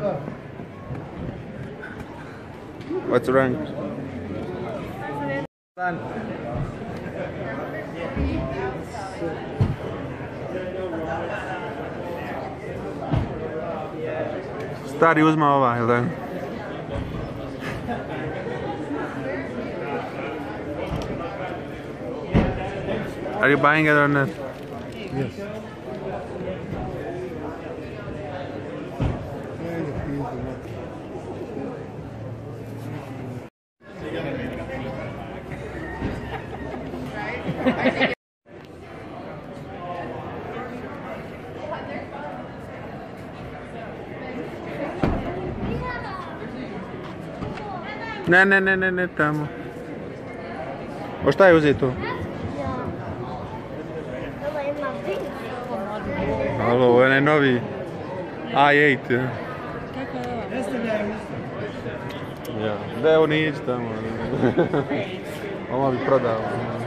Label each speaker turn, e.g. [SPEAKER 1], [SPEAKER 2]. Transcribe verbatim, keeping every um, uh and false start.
[SPEAKER 1] What's the rank? Stari uzma ova, jel da? Are you buying it or not?
[SPEAKER 2] Yes.
[SPEAKER 1] Ne, ne, ne, ne, ne, tamo. O šta je uzeti tu?
[SPEAKER 3] Ovo ima pink.
[SPEAKER 1] Alo, ovo je onaj novi i osam. Ja.
[SPEAKER 3] Kako je ovo?
[SPEAKER 1] Ja. Da, evo nije ići tamo. Ovo bi prodao.